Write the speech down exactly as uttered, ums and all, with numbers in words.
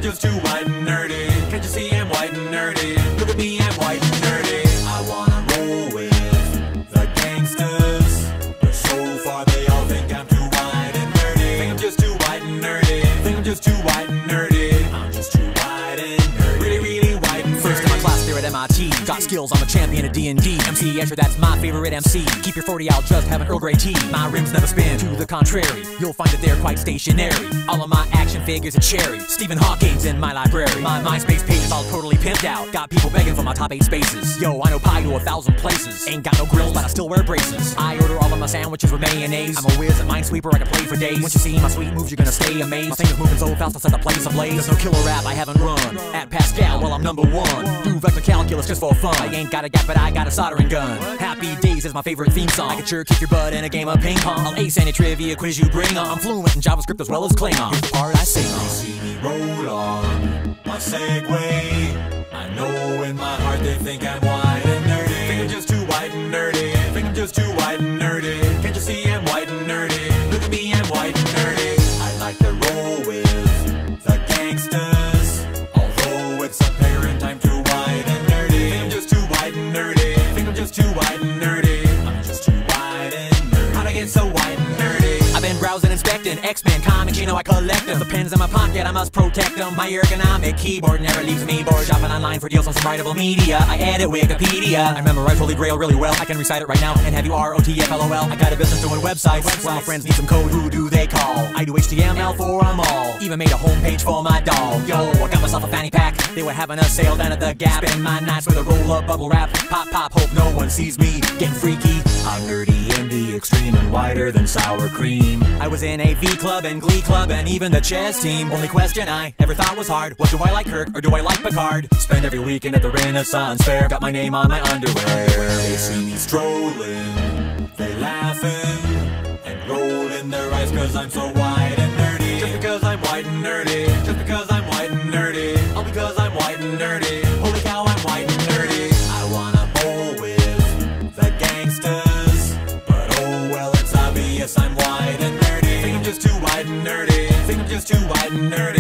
just too white and nerdy. Can't you see I'm white and nerdy? Look at me, I'm white and nerdy. I wanna roll with the gangsters, but so far they all think I'm too white and nerdy. Think I'm just too white and nerdy. Think I'm just too white and nerdy. I'm just too white and nerdy. Really, really white and nerdy. First in my class there at M I T. Got skills, I'm a champion at D and D. M C Escher, that's my favorite M C. Keep your forty out, just have an Earl Grey tea. My rims never spin, to the contrary. You'll find that they're quite stationary. All of my action figures are cherry. Stephen Hawking's in my library. My MySpace page is all totally pimped out. Got people begging for my top eight spaces. Yo, I know pie to a thousand places. Ain't got no grills, but I still wear braces. I order all of my sandwiches with mayonnaise. I'm a whiz at Minesweeper, I can play for days. Once you see my sweet moves, you're gonna stay amazed. My fingers moving so fast, I'll set the place ablaze. There's no killer rap I haven't run. At Pascal, well I'm number one. Do vector calculus just for fun. I ain't got a gap, but I got a soldering gun. Happy Days is my favorite theme song. I can sure kick your butt in a game of ping pong. I'll ace any trivia quiz you bring on. I'm fluent in JavaScript as well as Klingon. Here's the part I sing on. They see me roll on my Segway. I know in my heart they think I'm white and nerdy. Think I'm just too white and nerdy. Think I'm just too white and nerdy. Can't you see I'm white and nerdy? Look at me, I'm white and nerdy. I like to roll with the gangsters, although it's apparent I'm too white and nerdy. Think I'm just too white and nerdy. Think I'm just too white and nerdy. I'm just too white and nerdy. How'd I get so white and nerdy? I've been browsing, inspecting X-Men comics, you know I collect them. The pens in my pocket, I must protect them. My ergonomic keyboard never leaves me bored. Shopping online for deals on some writable media. I edit Wikipedia. I memorize Holy Grail really well. I can recite it right now and have you R O T F L O L. I got a business doing websites. websites. When my friends need some code, who do they call? I do H T M L for them all. Even made a homepage for my dog. Yo, I got myself a fanny pack. They were having a sale down at the Gap. Spend my nights with a roll-up bubble wrap. Pop, pop, hope no one sees me getting freaky. I'm nerdy in the extreme and whiter than sour cream. I was in a V club and Glee club and even the chess team. Only question I ever thought was hard was, do I like Kirk or do I like Picard? Spend every weekend at the Renaissance Fair. Got my name on my underwear. They see me strolling, they laughing and rolling their eyes cause I'm so white and nerdy. Just because I'm white and nerdy. Just because I'm white and nerdy. All because I'm white and nerdy. Holy cow, I'm white and nerdy. I wanna bowl with the gangsters, but oh well, it's obvious I'm white and nerdy. Think I'm just too white and nerdy. Think I'm just too white and nerdy.